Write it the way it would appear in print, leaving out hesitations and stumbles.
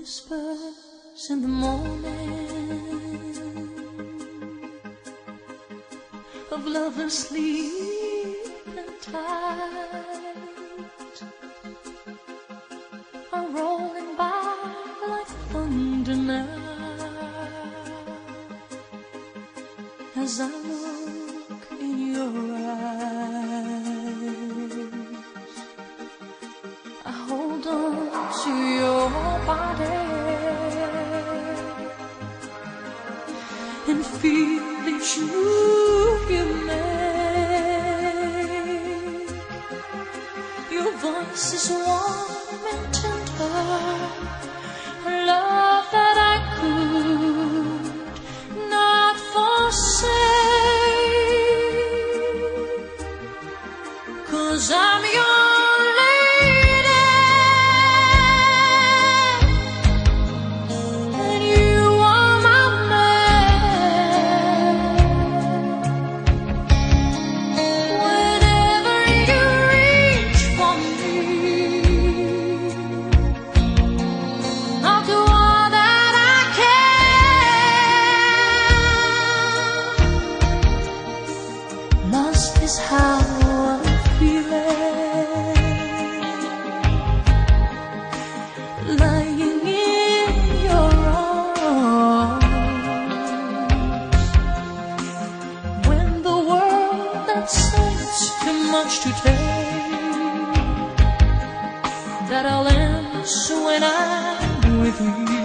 whispers in the morning of lovers sleeping tight are rolling by like thunder now. As I look in your eyes, I hold on to your body and feel each move you make. Your voice is warm and tender, a love that I could not forsake, 'cause I'm your lady and you are my man. Whenever you reach for me, I'll do all that I can. Lost is how I'm feeling, lying in your arms, when the world that seems too much to take, that I'll answer when I'm with you.